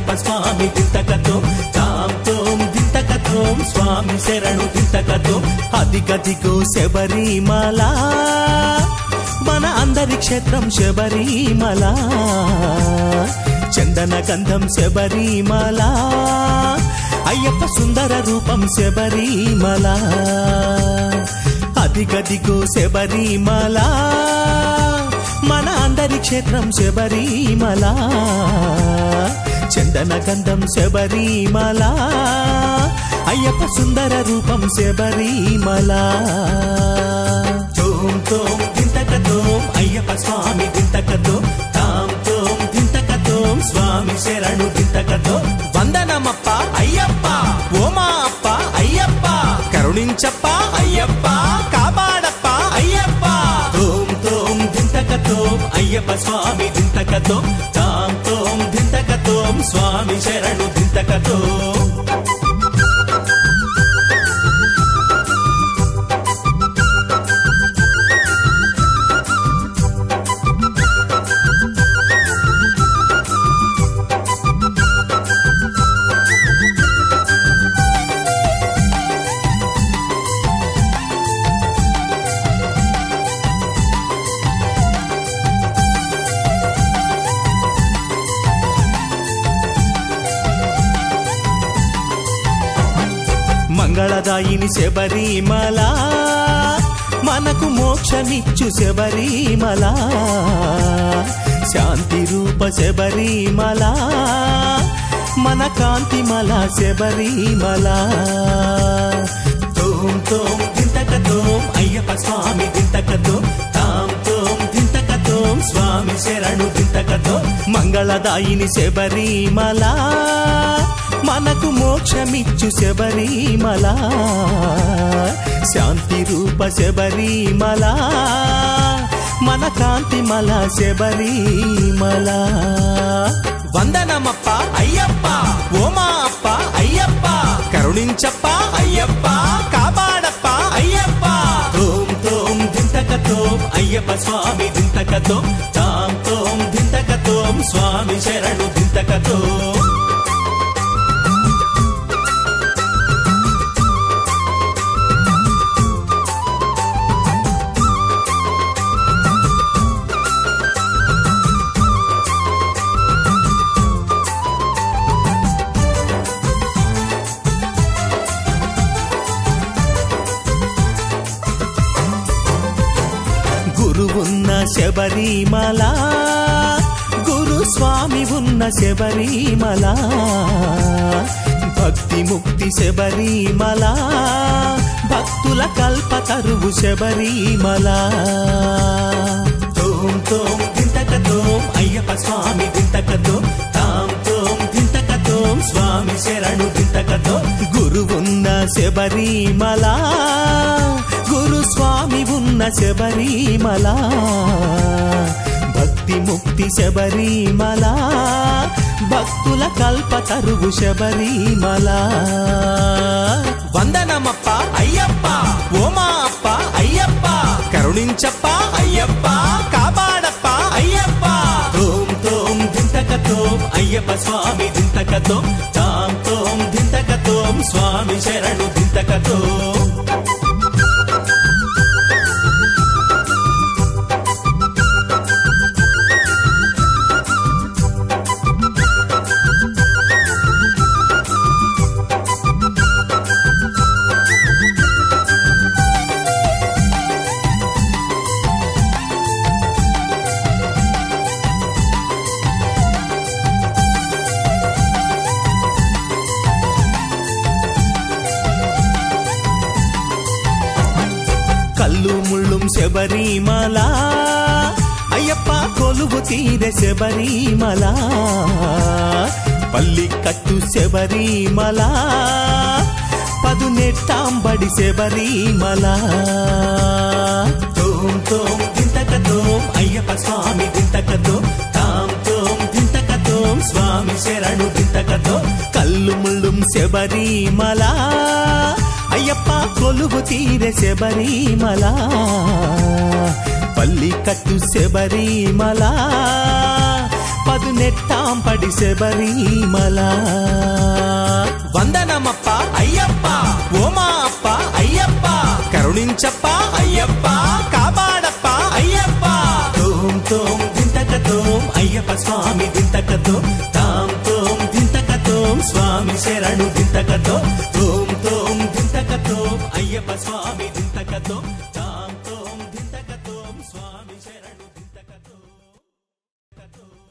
అయ్యప్ప స్వామి దింతకతో తాం తోం దింతకతో స్వామి శరణు దింతకతో అదిగదిగో శబరిమల మన అందరి క్షేత్రం శబరిమల చందన గంధం శబరిమల అయ్యప్ప సుందర రూపం శబరిమల అదిగదిగో శబరిమల మన అందరి క్షేత్రం శబరిమల చందన గంధం శబరిమల అయ్యప్ప సుందర రూపం శబరిమల తోం తోం దింతకతోం అయ్యప్ప స్వామి దింతకతో తాం తోం దింతకతోం స్వామి శరణు దింతకతో వందనమప్ప అయ్యప్ప ఓమా అప్ప అయ్యప్ప కరుణించప్ప అయ్యప్ప కాపాడప్ప అయ్యప్ప తోం తోం దింతకతోం అయ్యప్ప స్వామి దింతకతో తాం తోం దింతకతోం స్వామి శరణు దింతకతో మంగళదాయిని శబరిమల మనకు మోక్షమిచ్చు శబరిమల శాంతి రూప శబరిమల మన కాంతిమల శబరిమల తోం తోం దింతకతోం అయ్యప్ప స్వామి దింతకతో తాం తోం దింతకతోం స్వామి శరణు దింతకతో మంగళదాయిని శబరిమల మనకు మోక్షమిచ్చు శబరిమల శాంతి రూప శబరిమల మన కాంతిమల శబరిమల వందనమప్ప అయ్యప్ప ఓమా అప్ప అయ్యప్ప కరుణించప్ప అయ్యప్ప కాపాడప్ప అయ్యప్ప తోం తోం దింతకతోం అయ్యప్ప స్వామి దింతకతో తాం తోం దింతకతోం స్వామి శరణు దింతకతో గురువున్న శబరిమల గురు స్వామి ఉన్న శబరిమల భక్తి ముక్తి శబరిమల భక్తుల కల్పతరువు శబరిమల తోం తోం దింతకతోం అయ్యప్ప స్వామి దింతకతో తాం తోం దింతకతోం స్వామి శరణు దింతకతో గురువున్న శబరిమల గురు స్వామి ఉన్న శబరిమల భక్తి ముక్తి శబరిమల భక్తుల కల్పతరువు శబరిమల వందనమప్ప అయ్యప్ప ఓమా అప్ప అయ్యప్ప కరుణించప్ప అయ్యప్ప కాపాడప్ప అయ్యప్ప తోం తోం దింతకతోం అయ్యప్ప స్వామి దింతకతో తాం తోం దింతకతోం స్వామి శరణు దింతకతో కల్లు ముళ్ళుం శబరిమల అయ్యప్ప కొలువు తీరె శబరిమల పల్లి కట్టు శబరిమల పదునెట్టాంబడి శబరిమల తోం తోం దింతకతోం అయ్యప్ప స్వామి దింతకతో తాం తోం దింతకతోం స్వామి శరణు దింతకతో కల్లు ముళ్ళుం శబరిమల అయ్యప్ప కొలువు తీరె శబరిమల పల్లి కట్టు శబరిమల పదునెట్టాంపడి శబరిమల వందనమప్ప అయ్యప్ప ఓమా అప్ప అయ్యప్ప కరుణించప్ప అయ్యప్ప కాపాడప్ప అయ్యప్ప తోం తోం దింతకతోం అయ్యప్ప స్వామి దింతకతో తాం తోం దింతకతోం స్వామి శరణు దింతకతో తోం తోం దింతకతోం అయ్యప్ప స్వామి దింతకతో తాం తోం దింతకతోం స్వామి శరణు దింతకతో